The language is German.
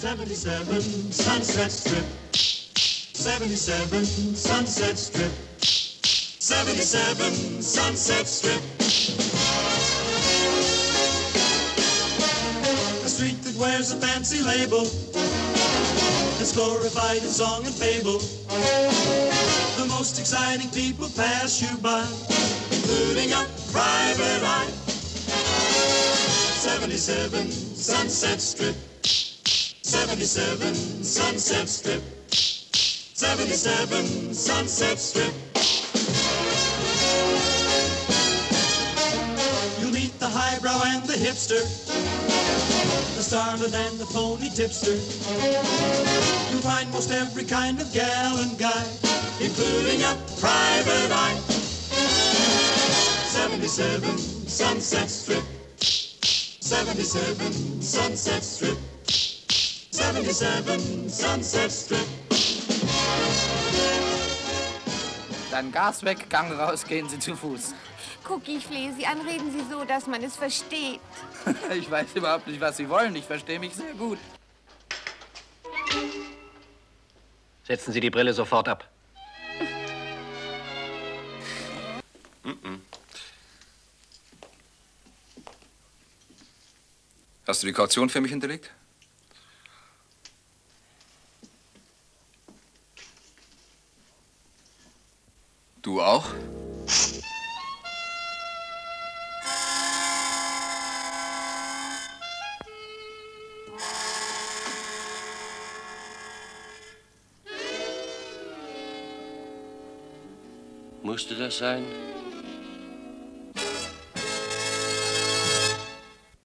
77 Sunset Strip. 77 Sunset Strip. 77 Sunset Strip. A street that wears a fancy label, that's glorified in song and fable. The most exciting people pass you by, including a private eye. 77 Sunset Strip. 77 Sunset Strip. 77 Sunset Strip. You'll meet the highbrow and the hipster, the starlet and the phony tipster. You'll find most every kind of gal and guy, including a private eye. 77 Sunset Strip. 77 Sunset Strip. 77 Sunset Strip. Dann Gas weg, Gang raus, gehen Sie zu Fuß. Cookie, ich flehe Sie an, reden Sie so, dass man es versteht. Ich weiß überhaupt nicht, was Sie wollen. Ich verstehe mich sehr gut. Setzen Sie die Brille sofort ab. Hast du die Kaution für mich hinterlegt? Du auch? Musste das sein?